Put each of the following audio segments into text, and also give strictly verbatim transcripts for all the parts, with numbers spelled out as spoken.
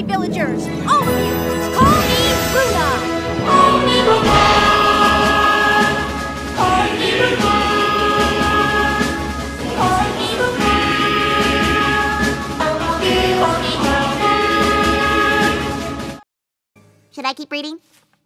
villagers! All of you! Call me Root! Call me Root! Call me Root! Call me Root! Should I keep reading?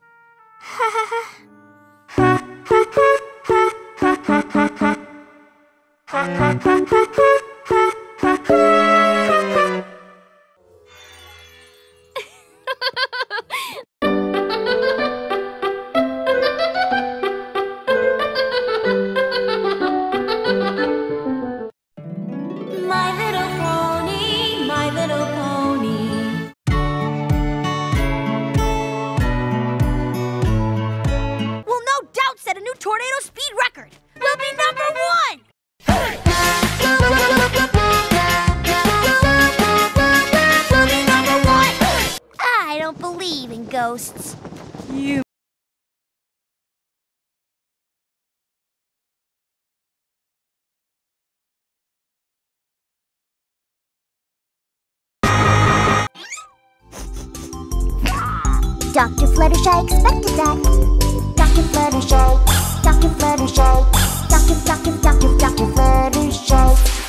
My little pony, my little pony. Will no doubt set a new tornado speed record! We'll be number one! We'll be number one! I don't believe in ghosts. You. Doctor Fluttershy expected that. Doctor Fluttershy, Doctor Fluttershy, Doctor Doctor Doctor Doctor Fluttershy.